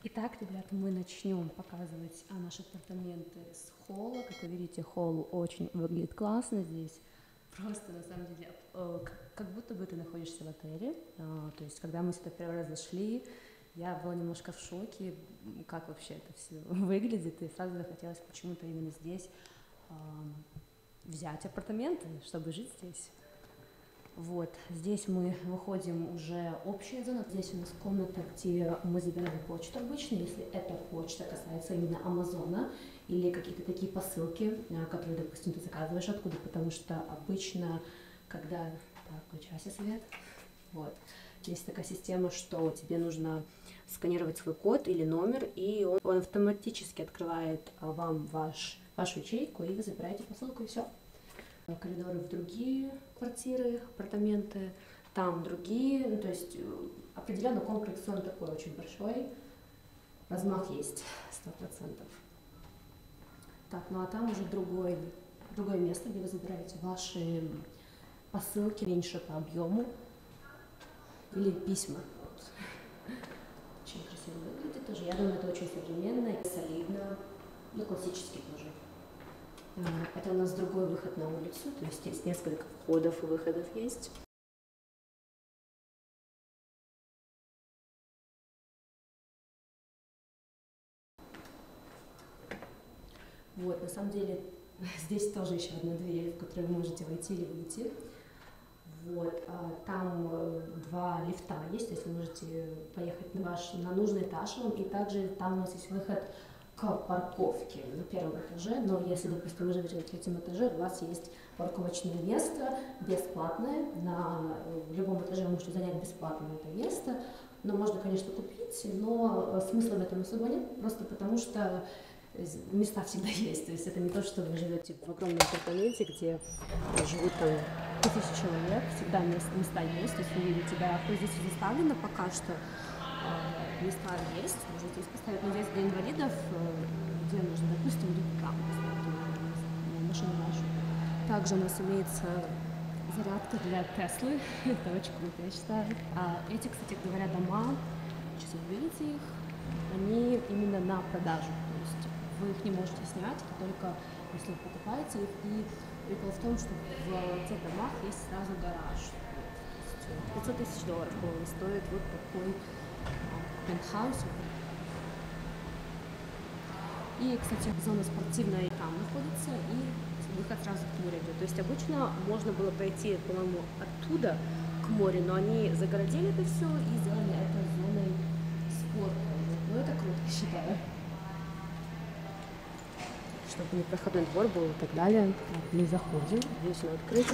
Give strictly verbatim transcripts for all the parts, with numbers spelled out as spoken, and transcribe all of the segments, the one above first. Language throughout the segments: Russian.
Итак, ребята, мы начнем показывать а, наши апартаменты с холла. Как вы видите, холл очень выглядит классно здесь. Просто, на самом деле, э, как, как будто бы ты находишься в отеле. А, то есть, когда мы сюда первый раз зашли, я была немножко в шоке, как вообще это все выглядит. И сразу захотелось почему-то именно здесь а, взять апартаменты, чтобы жить здесь. Вот, здесь мы выходим уже общая зона. Здесь у нас комната, где мы забираем почту обычно, если эта почта касается именно Амазона или какие-то такие посылки, которые, допустим, ты заказываешь откуда, потому что обычно, когда... Так, включайся, свет. Вот. Есть такая система, что тебе нужно сканировать свой код или номер, и он, он автоматически открывает вам ваш, вашу ячейку, и вы забираете посылку, и все. Коридоры в другие квартиры, апартаменты, там другие, ну, то есть определенно комплекс он такой очень большой, размах есть сто процентов. Так, ну а там уже другой, другое место, где вы забираете ваши посылки меньше по объему или письма. Очень красиво выглядит тоже, я думаю, это очень современно, солидно, ну классически тоже. Это у нас другой выход на улицу, то есть здесь несколько входов и выходов есть. Вот, на самом деле, здесь тоже еще одна дверь, в которую вы можете войти или выйти. Вот, там два лифта есть, то есть вы можете поехать на, ваш, на нужный этаж, и также там у нас есть выход к парковке на первом этаже, но если, допустим, вы живете на третьем этаже, у вас есть парковочное место бесплатное, на любом этаже вы можете занять бесплатно это место, но можно, конечно, купить, но смысла в этом особо нет, просто потому что места всегда есть, то есть это не то, что вы живете в огромном апартаменте, где живут там тысячи человек, всегда места есть, то есть вы видите, да, здесь заставлено пока что, места есть, можно здесь поставить, но здесь для инвалидов, где нужно, допустим, там поставить машину нашу. Также у нас имеется зарядка для Теслы, это очень круто, я считаю. А эти, кстати говоря, дома, сейчас вы видите их, они именно на продажу, то есть вы их не можете снять, это только если вы покупаете их. И прикол в том, что в тех домах есть сразу гараж. пятьсот тысяч долларов, по-моему, стоит вот такой пентхаус. И, кстати, зона спортивная там находится, и выход сразу к морю идет. То есть обычно можно было пройти, по-моему, оттуда к морю, но они загородили это все и сделали это зоной спорта. Ну, это круто, я считаю. Чтобы не проходной двор был и так далее. Так, мы заходим, здесь оно открыто.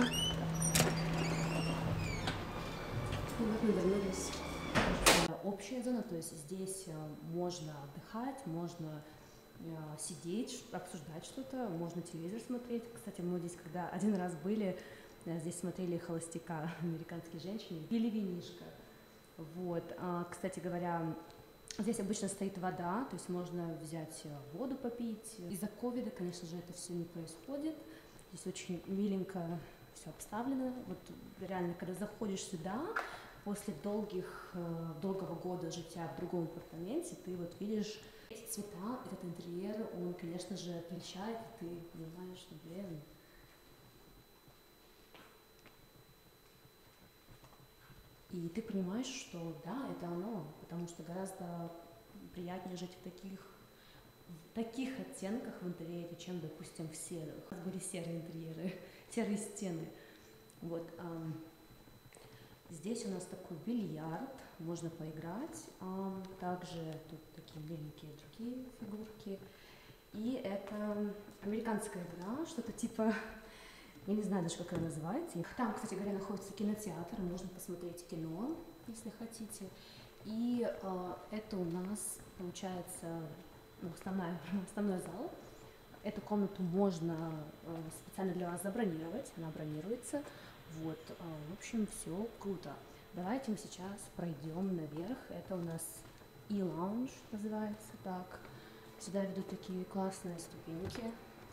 И вот мы вернулись. Общая зона, то есть здесь можно отдыхать, можно сидеть, обсуждать что-то, можно телевизор смотреть. Кстати, мы здесь, когда один раз были, здесь смотрели «Холостяка», американские женщины, пили винишко. Вот. Кстати говоря, здесь обычно стоит вода, то есть можно взять воду попить. Из-за ковида, конечно же, это все не происходит. Здесь очень миленько все обставлено. Вот реально, когда заходишь сюда, после долгих, долгого года жития в другом апартаменте, ты вот видишь эти цвета, этот интерьер, он, конечно же, прельщает, и ты понимаешь, что, блин, и ты понимаешь, что да, это оно, потому что гораздо приятнее жить в таких, в таких оттенках в интерьере, чем, допустим, в серых. У нас были серые интерьеры, серые стены. Вот. Здесь у нас такой бильярд, можно поиграть. Также тут такие миленькие другие фигурки. И это американская игра, что-то типа... Я не знаю даже, как она называется. Там, кстати говоря, находится кинотеатр, можно посмотреть кино, если хотите. И э, это у нас, получается, ну, основная, основной зал. Эту комнату можно э, специально для вас забронировать, она бронируется. Вот, э, в общем, все круто. Давайте мы сейчас пройдем наверх. Это у нас E-Lounge называется так. Сюда ведут такие классные ступеньки.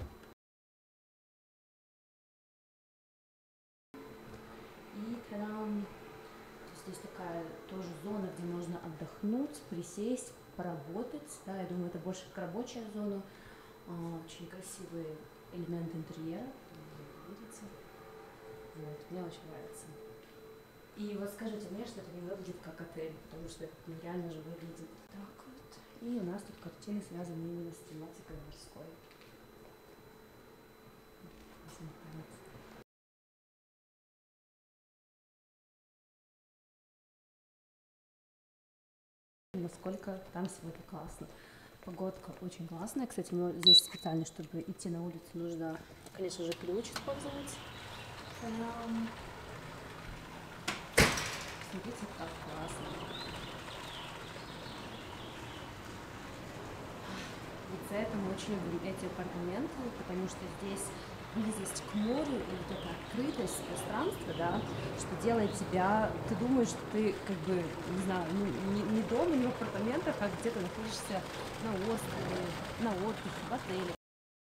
И там здесь такая тоже зона, где можно отдохнуть, присесть, поработать, да, я думаю, это больше как рабочая зона, очень красивые элементы интерьера, вы видите, вот, мне очень нравится. И вот скажите мне, что это не выглядит как отель, потому что это реально же выглядит так вот. И у нас тут картины связаны именно с тематикой морской. Насколько там сегодня классно. Погодка очень классная. Кстати, мы здесь специально, чтобы идти на улицу, нужно, конечно же, ключ использовать. Смотрите, как классно. И поэтому очень любим эти апартаменты, потому что здесь близость к морю и вот эта открытость пространства, да, что делает тебя, ты думаешь, что ты как бы, не знаю, не, не дома, не в апартаментах, а где-то находишься на острове, на отдыхе, в отеле.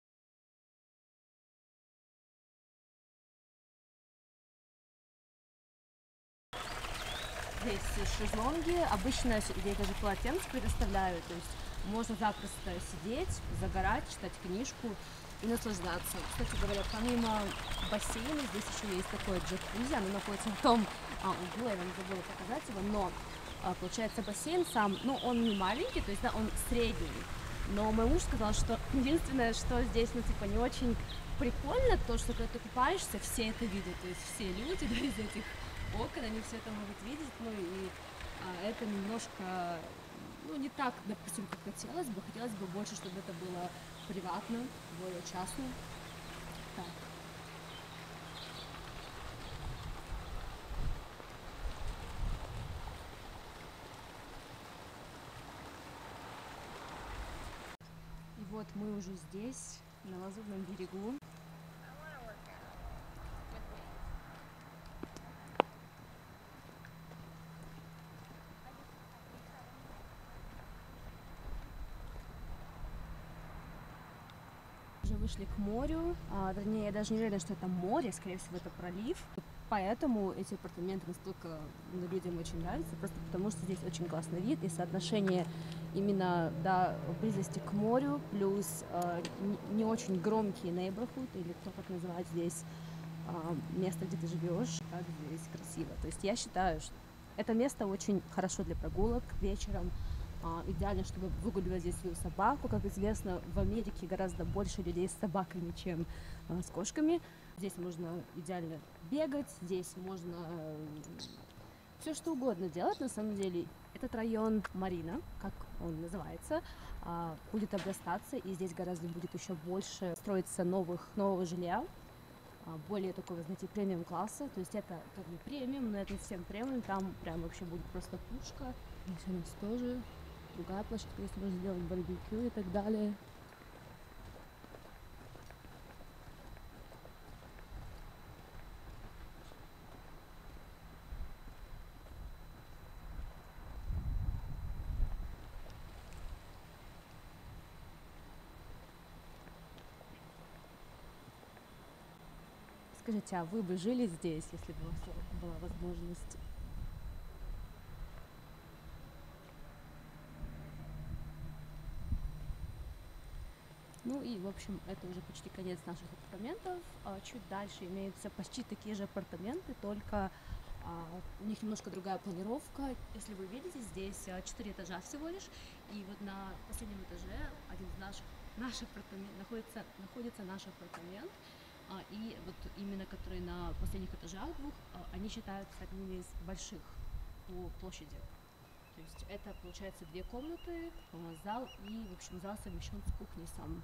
Здесь шезлонги, обычно здесь даже полотенце предоставляют, то есть можно запросто сидеть, загорать, читать книжку и наслаждаться. Кстати говоря, помимо бассейна здесь еще есть такое джакузи, оно находится в том а, углу, я вам забыла показать его, но а, получается бассейн сам, ну он не маленький, то есть да, он средний, но мой муж сказал, что единственное, что здесь, ну типа не очень прикольно, то, что когда ты купаешься, все это видят, то есть все люди, да, из этих окон, они все это могут видеть, ну и а, это немножко, ну не так, допустим, как хотелось бы, хотелось бы больше, чтобы это было приватно, более частно. Так. И вот мы уже здесь, на Лазурном берегу. Уже вышли к морю, а, вернее, я даже не уверена, что это море, скорее всего, это пролив. Поэтому эти апартаменты настолько ну, людям очень нравятся, просто потому что здесь очень классный вид и соотношение именно до близости к морю, плюс э, не, не очень громкий neighborhood, или кто как называет здесь э, место, где ты живешь, как здесь красиво. То есть я считаю, что это место очень хорошо для прогулок вечером. Uh, идеально, чтобы выгуливать здесь свою собаку. Как известно, в Америке гораздо больше людей с собаками, чем uh, с кошками. Здесь можно идеально бегать, здесь можно uh, все что угодно делать. На самом деле, этот район Марина, как он называется, uh, будет обрастаться, и здесь гораздо будет еще больше строиться новых, нового жилья, uh, более такого, знаете, премиум класса. То есть это как бы премиум, но это не совсем премиум, там прям вообще будет просто пушка. Здесь у нас тоже другая площадка, если можно сделать барбекю и так далее. Скажите, а вы бы жили здесь, если бы у вас была возможность? Ну и, в общем, это уже почти конец наших апартаментов. Чуть дальше имеются почти такие же апартаменты, только у них немножко другая планировка. Если вы видите, здесь четыре этажа всего лишь. И вот на последнем этаже один из наших, наш апартамент, находится, находится наш апартамент. И вот именно которые на последних этажах двух, они считаются одними из больших по площади. То есть это, получается, две комнаты, зал и, в общем, зал совмещен с кухней сам.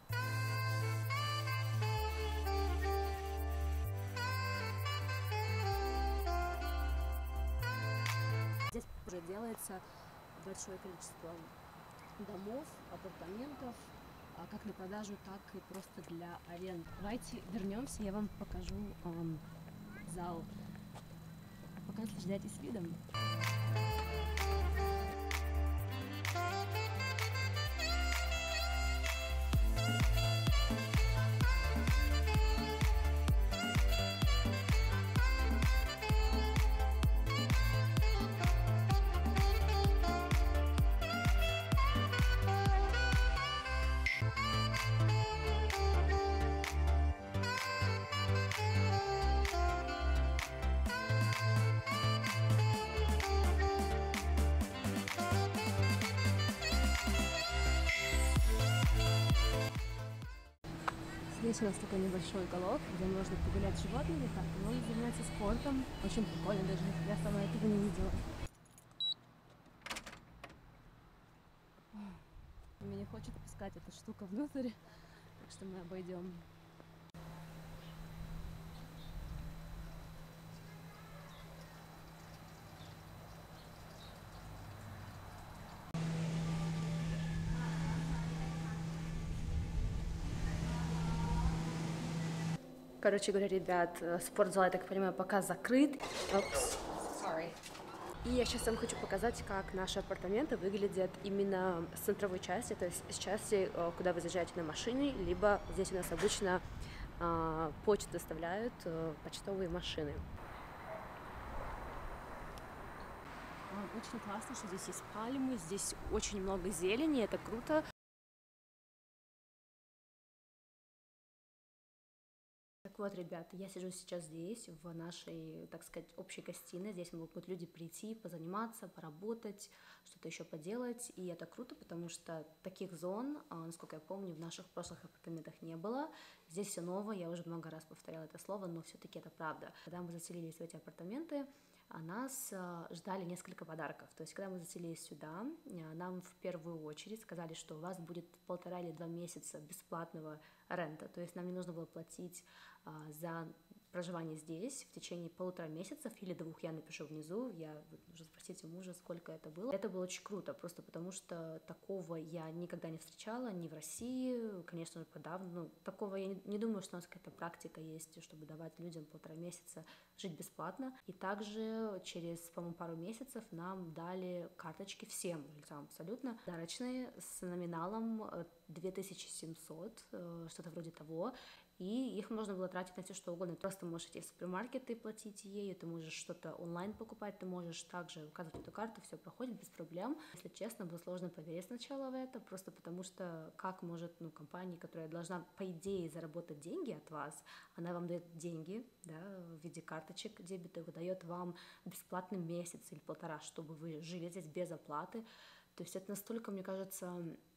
Здесь уже делается большое количество домов, апартаментов, как на продажу, так и просто для аренды. Давайте вернемся, я вам покажу эм, зал. Пока наслаждайтесь видом. Здесь у нас такой небольшой уголок, где можно погулять с животными, так, можно заняться спортом. Очень прикольно даже, я сама этого не видела. Мне не хочет пускать эта штука внутрь, так что мы обойдем. Короче говоря, ребят, спортзал, я так понимаю, пока закрыт. Oops. Sorry. И я сейчас вам хочу показать, как наши апартаменты выглядят именно с центровой части, то есть с части, куда вы заезжаете на машине, либо здесь у нас обычно э, почту доставляют э, почтовые машины. Очень классно, что здесь есть пальмы, здесь очень много зелени, это круто. Так вот, ребята, я сижу сейчас здесь, в нашей, так сказать, общей гостиной. Здесь могут люди прийти, позаниматься, поработать, что-то еще поделать. И это круто, потому что таких зон, насколько я помню, в наших прошлых апартаментах не было. Здесь все новое, я уже много раз повторяла это слово, но все-таки это правда. Когда мы заселились в эти апартаменты, нас ждали несколько подарков. То есть, когда мы заселились сюда, нам в первую очередь сказали, что у вас будет полтора или два месяца бесплатного рента. То есть, нам не нужно было платить за проживание здесь в течение полутора месяцев или двух, я напишу внизу, я нужно спросить у мужа, сколько это было. Это было очень круто, просто потому что такого я никогда не встречала, ни в России, конечно же, подавно, ну, такого я не, не думаю, что у нас какая-то практика есть, чтобы давать людям полтора месяца жить бесплатно. И также через, по-моему, пару месяцев нам дали карточки всем лицам абсолютно, дарочные, с номиналом две тысячи семьсот, что-то вроде того, и их можно было тратить на все что угодно. Ты просто можешь идти в супермаркеты, платить ею, ты можешь что-то онлайн покупать, ты можешь также указывать эту карту, все проходит без проблем. Если честно, было сложно поверить сначала в это, просто потому что как может, ну, компания, которая должна, по идее, заработать деньги от вас, она вам дает деньги, да, в виде карточек дебетовых, дает вам бесплатный месяц или полтора, чтобы вы жили здесь без оплаты. То есть это настолько, мне кажется,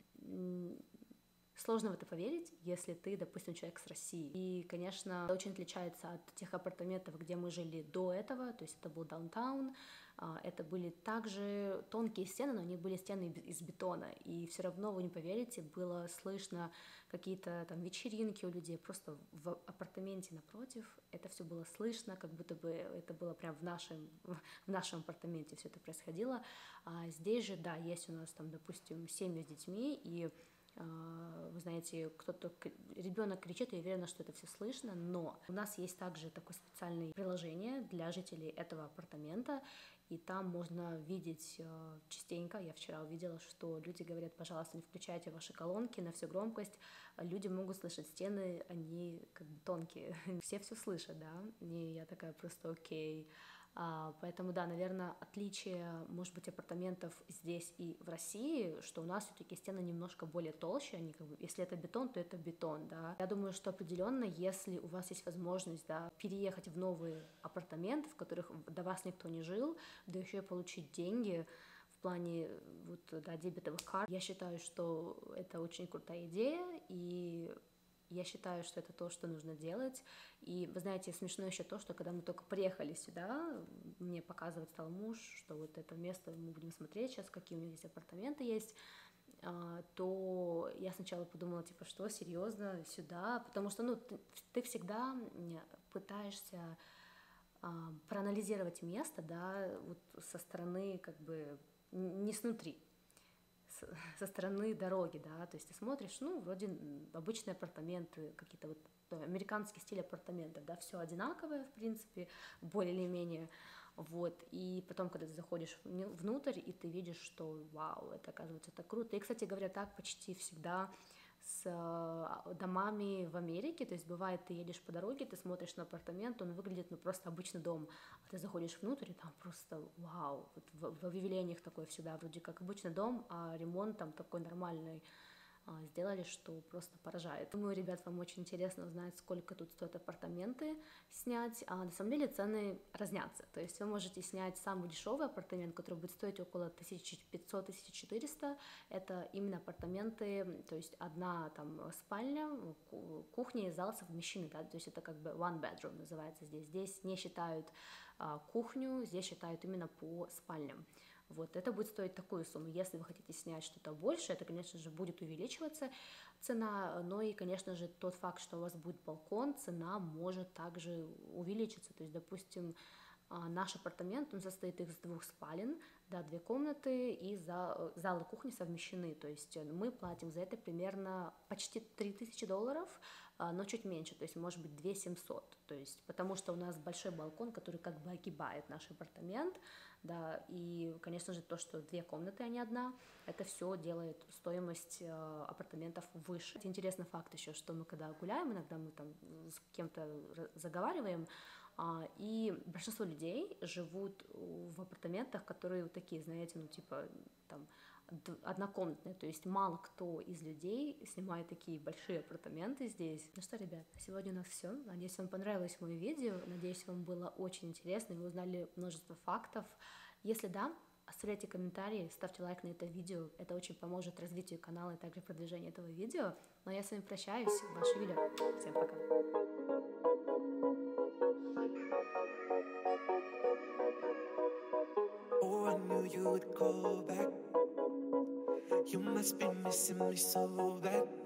сложно в это поверить, если ты, допустим, человек с России. И, конечно, это очень отличается от тех апартаментов, где мы жили до этого, то есть это был даунтаун, это были также тонкие стены, но они были стены из бетона, и все равно, вы не поверите, было слышно какие-то там вечеринки у людей, просто в апартаменте напротив это все было слышно, как будто бы это было прям в нашем, в нашем апартаменте все это происходило. А здесь же, да, есть у нас там, допустим, семьи с детьми, и вы знаете, кто-то, ребенок кричит, я уверена, что это все слышно, но у нас есть также такое специальное приложение для жителей этого апартамента, и там можно видеть частенько, я вчера увидела, что люди говорят, пожалуйста, не включайте ваши колонки на всю громкость, люди могут слышать стены, они как бы тонкие, все все слышат, да, и я такая просто окей. А, поэтому, да, наверное, отличие, может быть, апартаментов здесь и в России, что у нас все-таки стены немножко более толще, они как бы, если это бетон, то это бетон, да. Я думаю, что определенно, если у вас есть возможность, да, переехать в новые апартаменты, в которых до вас никто не жил, да еще и получить деньги в плане вот, да, дебетовых карт, я считаю, что это очень крутая идея, и я считаю, что это то, что нужно делать. И, вы знаете, смешно еще то, что когда мы только приехали сюда, мне показывать стал муж, что вот это место мы будем смотреть сейчас, какие у них здесь апартаменты есть, то я сначала подумала, типа, что, серьезно, сюда? Потому что, ну, ты, ты всегда пытаешься а, проанализировать место, да, вот со стороны, как бы, не снутри, со стороны дороги, да, то есть ты смотришь, ну, вроде обычные апартаменты, какие-то вот американский стиль апартаментов, да, все одинаковое, в принципе, более или менее, вот, и потом, когда ты заходишь внутрь, и ты видишь, что, вау, это, оказывается, так круто, и, кстати говоря, так почти всегда с домами в Америке, то есть бывает, ты едешь по дороге, ты смотришь на апартамент, он выглядит, ну, просто обычный дом, а ты заходишь внутрь, и там просто вау, вот в, в объявлениях такое всегда, вроде как обычный дом, а ремонт там такой нормальный, а, сделали, что просто поражает. Думаю, ребят, вам очень интересно узнать, сколько тут стоят апартаменты снять, а на самом деле цены разнятся, то есть вы можете снять самый дешевый апартамент, который будет стоить около тысяча пятьсот — тысяча четыреста, это именно апартаменты, то есть одна там спальня, кухня и зал совмещены, да, то есть это как бы one bedroom называется здесь, здесь не считают а, кухню, здесь считают именно по спальням. Вот, это будет стоить такую сумму. Если вы хотите снять что-то больше, это, конечно же, будет увеличиваться цена, но и, конечно же, тот факт, что у вас будет балкон, цена может также увеличиться. То есть, допустим, наш апартамент, он состоит из двух спален, да, две комнаты, и зал, зал и кухня совмещены, то есть мы платим за это примерно почти три тысячи долларов, но чуть меньше, то есть может быть две тысячи семьсот, то есть потому что у нас большой балкон, который как бы огибает наш апартамент, да, и, конечно же, то, что две комнаты, а не одна, это все делает стоимость апартаментов выше. Интересный факт еще, что мы когда гуляем, иногда мы там с кем-то заговариваем, и большинство людей живут в апартаментах, которые вот такие, знаете, ну типа там однокомнатные, то есть мало кто из людей снимает такие большие апартаменты здесь. Ну что, ребят, на сегодня у нас все. Надеюсь, вам понравилось мое видео, надеюсь, вам было очень интересно, и вы узнали множество фактов. Если да, оставляйте комментарии, ставьте лайк на это видео, это очень поможет развитию канала и также продвижению этого видео. Ну а я с вами прощаюсь, ваше Юля, всем пока. Oh, I knew you would call back. You must be missing me so bad.